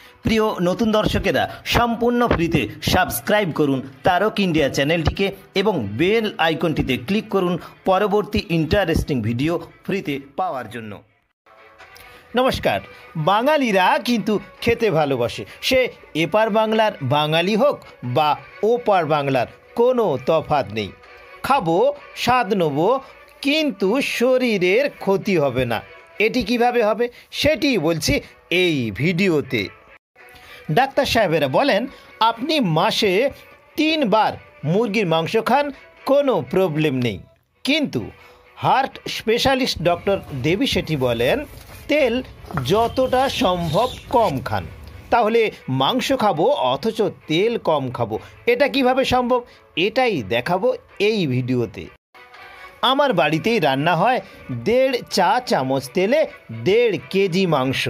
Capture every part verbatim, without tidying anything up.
প্রিয় নতুন দর্শকেরা সম্পূর্ণ ফ্রিতে সাবস্ক্রাইব করুন তারক ইন্ডিয়া চ্যানেলটিকে এবং বেল আইকনটিতে ক্লিক করুন পরবর্তী ইন্টারেস্টিং ভিডিও ফ্রিতে পাওয়ার জন্য। নমস্কার। বাঙালিরা কিন্তু খেতে ভালোবাসে, সে এপার বাংলার বাঙালি হোক বা ওপার বাংলার, কোনো তফাৎ নেই। খাবো, স্বাদ নেব, কিন্তু শরীরের ক্ষতি হবে না। এটি কিভাবে হবে সেটি বলছি এই ভিডিওতে। ডাক্তার সাহেবেরা বলেন আপনি মাসে তিনবার মুরগির মাংস খান, কোনো প্রবলেম নেই, কিন্তু heart specialist doctor Devi Shetty বলেন তেল যতটা সম্ভব কম খান। তাহলে মাংস খাবো অথচ তেল কম খাবো, এটা কিভাবে সম্ভব এটাই দেখাবো এই ভিডিওতে। আমার বাড়িতেই রান্না হয় দেড় চা চামচ তেলে দেড় কেজি মাংস।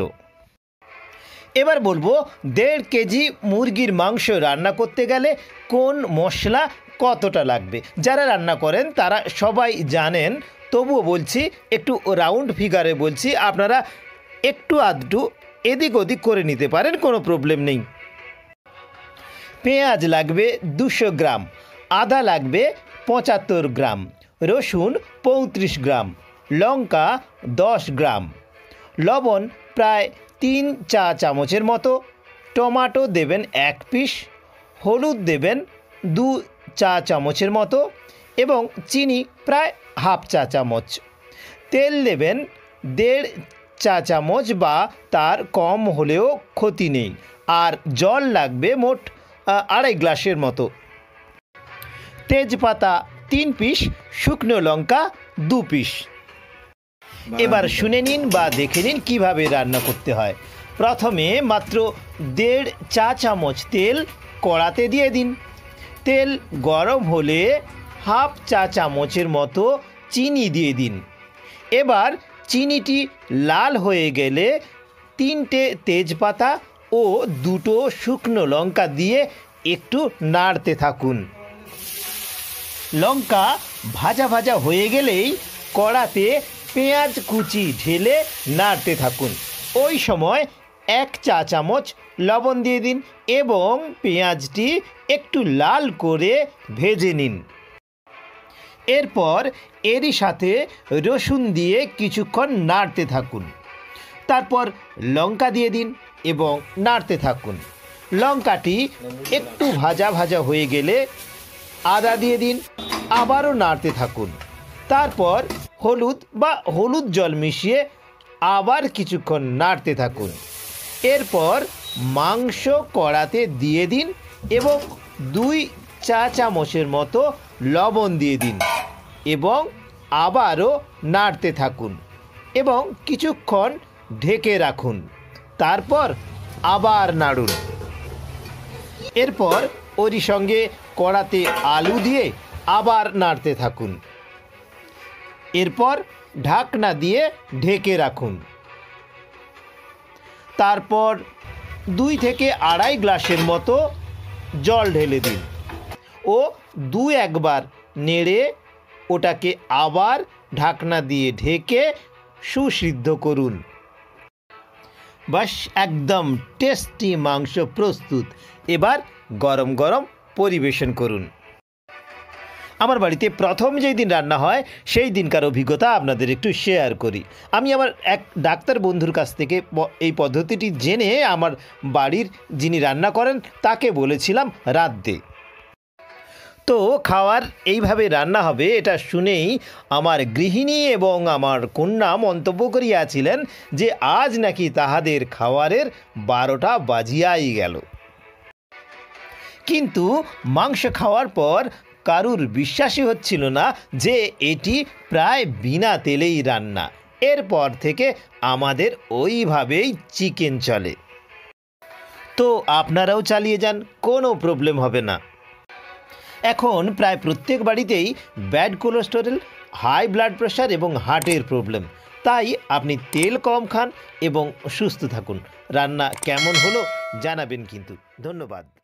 এবার বলবো দেড় কেজি মুরগির মাংস রান্না করতে গেলে কোন মশলা কতটা লাগবে। যারা রান্না করেন তারা সবাই জানেন, তবুও বলছি, একটু রাউন্ড ফিগারে বলছি, আপনারা একটু আধটু এদিক ওদিক করে নিতে পারেন, কোনো প্রবলেম নেই। পেঁয়াজ লাগবে দুশো গ্রাম, আদা লাগবে পঁচাত্তর গ্রাম, রসুন পঁয়ত্রিশ গ্রাম, লঙ্কা দশ গ্রাম, লবণ প্রায় তিন চা চামচের মতো, টমেটো দেবেন এক পিস, হলুদ দেবেন দু চা চামচের মতো এবং চিনি প্রায় হাফ চা চামচ। তেল দেবেন দেড় চা চামচ বা তার কম হলেও ক্ষতি নেই, আর জল লাগবে মোট আড়াই গ্লাসের মতো। তেজপাতা তিন পিস, শুকনো লঙ্কা দু পিস। এবার শুনে নিন বা দেখে নিন কিভাবে রান্না করতে হয়। প্রথমে মাত্র দেড় চা চামচ তেল কড়াতে দিয়ে দিন। তেল গরম হলে হাফ চা চামচের মতো চিনি দিয়ে দিন। এবার চিনিটি লাল হয়ে গেলে তিনটে তেজপাতা ও দুটো শুকনো লঙ্কা দিয়ে একটু নাড়তে থাকুন। লঙ্কা ভাজা ভাজা হয়ে গেলেই কড়াতে পেঁয়াজ কুচি ঢেলে নাড়তে থাকুন। ওই সময় এক চা চামচ লবণ দিয়ে দিন এবং পেঁয়াজটি একটু লাল করে ভেজে নিন। এরপর এরই সাথে রসুন দিয়ে কিছুক্ষণ নাড়তে থাকুন। তারপর লঙ্কা দিয়ে দিন এবং নাড়তে থাকুন। লঙ্কাটি একটু ভাজা ভাজা হয়ে গেলে আদা দিয়ে দিন, আবারও নাড়তে থাকুন। তারপর হলুদ বা হলুদ জল মিশিয়ে আবার কিছুক্ষণ নাড়তে থাকুন। এরপর মাংস কড়াতে দিয়ে দিন এবং দুই চা চামচের মতো লবণ দিয়ে দিন এবং আবারও নাড়তে থাকুন এবং কিছুক্ষণ ঢেকে রাখুন। তারপর আবার নাড়ুন। এরপর ওরই সঙ্গে কড়াতে আলু দিয়ে আবার নাড়তে থাকুন। এরপর ঢাকনা দিয়ে ঢেকে রাখুন। তারপর দুই থেকে আড়াই গ্লাসের মতো জল ঢেলে দিন ও দু একবার নেড়ে ওটাকে আবার ঢাকনা দিয়ে ঢেকে সুসিদ্ধ করুন। বাস, একদম টেস্টি মাংস প্রস্তুত। এবার গরম গরম পরিবেশন করুন। আমার বাড়িতে প্রথম যেই দিন রান্না হয় সেই দিনকার অভিজ্ঞতা আপনাদের একটু শেয়ার করি। আমি আমার এক ডাক্তার বন্ধুর কাছ থেকে এই পদ্ধতিটি জেনে আমার বাড়ির যিনি রান্না করেন তাকে বলেছিলাম রাঁধতে। তো খাওয়ার এইভাবে রান্না হবে এটা শুনেই আমার গৃহিণী এবং আমার কন্যা মন্তব্য করিয়াছিলেন যে আজ নাকি তাহাদের খাওয়ারের বারোটা বাজিয়াই গেল। কিন্তু মাংস খাওয়ার পর কারুর বিশ্বাসই হচ্ছিল না যে এটি প্রায় বিনা তেলেই রান্না। এরপর থেকে আমাদের ওইভাবেই চিকেন চলে। তো আপনারাও চালিয়ে যান, কোনো প্রবলেম হবে না। এখন প্রায় প্রত্যেক বাড়িতেই bad cholesterol, high blood pressure এবং হার্টের প্রবলেম। তাই আপনি তেল কম খান এবং সুস্থ থাকুন। রান্না কেমন হলো জানাবেন কিন্তু। ধন্যবাদ।